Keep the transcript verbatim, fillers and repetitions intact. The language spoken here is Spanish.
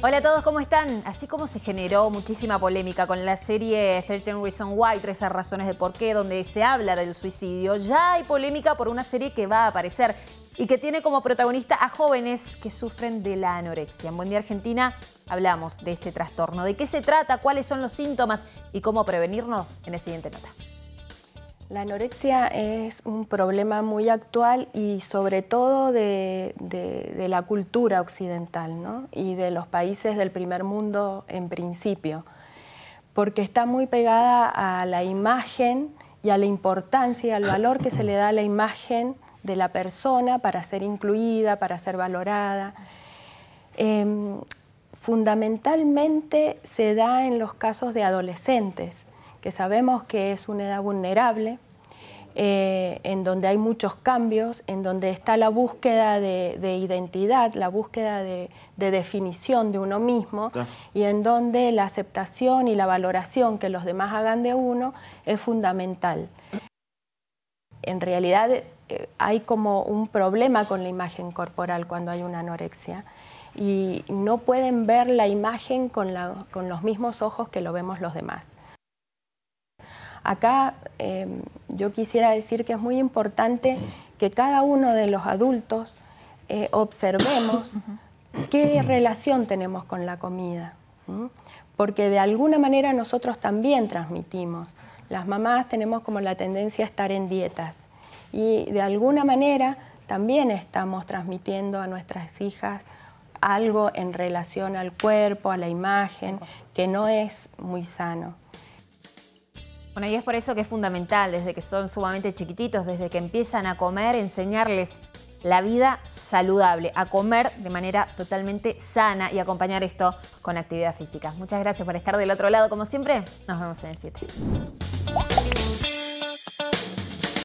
Hola a todos, ¿cómo están? Así como se generó muchísima polémica con la serie trece Reasons Why, trece razones de por qué, donde se habla del suicidio, ya hay polémica por una serie que va a aparecer y que tiene como protagonista a jóvenes que sufren de la anorexia. En Buen Día Argentina hablamos de este trastorno, de qué se trata, cuáles son los síntomas y cómo prevenirnos en la siguiente nota. La anorexia es un problema muy actual y sobre todo de, de, de la cultura occidental, ¿no? Y de los países del primer mundo en principio, porque está muy pegada a la imagen y a la importancia y al valor que se le da a la imagen de la persona para ser incluida, para ser valorada. Eh, fundamentalmente se da en los casos de adolescentes, que sabemos que es una edad vulnerable, eh, en donde hay muchos cambios, en donde está la búsqueda de, de identidad, la búsqueda de, de definición de uno mismo, yeah. y en donde la aceptación y la valoración que los demás hagan de uno es fundamental. En realidad eh, hay como un problema con la imagen corporal cuando hay una anorexia, y no pueden ver la imagen con, la, con los mismos ojos que lo vemos los demás. Acá eh, yo quisiera decir que es muy importante que cada uno de los adultos eh, observemos qué relación tenemos con la comida, ¿sí? Porque de alguna manera nosotros también transmitimos. Las mamás tenemos como la tendencia a estar en dietas y de alguna manera también estamos transmitiendo a nuestras hijas algo en relación al cuerpo, a la imagen, que no es muy sano. Bueno, y es por eso que es fundamental, desde que son sumamente chiquititos, desde que empiezan a comer, enseñarles la vida saludable, a comer de manera totalmente sana y acompañar esto con actividad física. Muchas gracias por estar del otro lado. Como siempre, nos vemos en el siete.